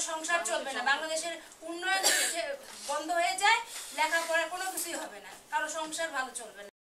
সংসার চলবে না। বাংলাদেশের উন্নয়ন বন্ধ হয়ে যায়, লেখাপড়া কোনো কিছুই হবে না, কারো সংসার ভালো চলবে না।